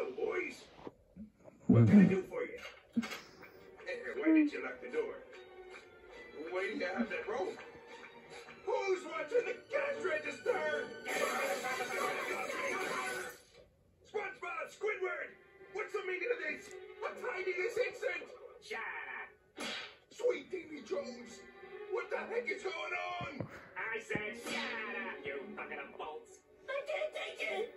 Hello, boys. What can I do for you? Hey, why did you lock the door? Why do you have that rope? Who's watching the cash register? SpongeBob, Squidward! What's the meaning of this? I'm hiding this instant! Shut up! Sweet Davy Jones! What the heck is going on? I said shut up, you bucket of bolts! I can't take it!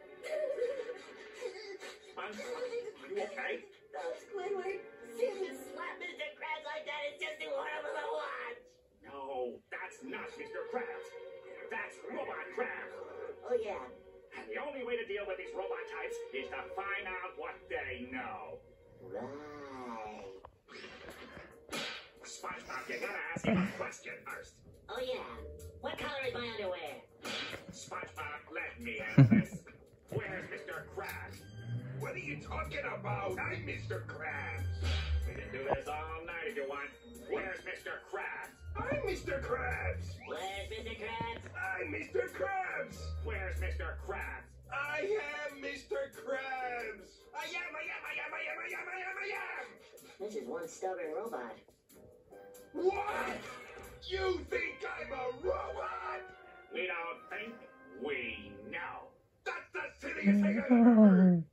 SpongeBob, are you okay? No, Squidward. Seeing you slap Mr. Krabs like that is just too horrible to watch! No, that's not Mr. Krabs. That's Robot Krabs. Oh, yeah. And the only way to deal with these robot types is to find out what they know. Right. SpongeBob, you gotta ask him a question first. Oh, yeah. What color is my underwear? SpongeBob, let me answer this. Where's Mr. Krabs? What are you talking about? I'm Mr. Krabs. We can do this all night if you want. Where's Mr. Krabs? I'm Mr. Krabs. Where's Mr. Krabs? I'm Mr. Krabs. Where's Mr. Krabs? I am Mr. Krabs. I am. This is one stubborn robot. What? You think I'm a robot? We don't think, we know. That's the silliest thing I've ever heard.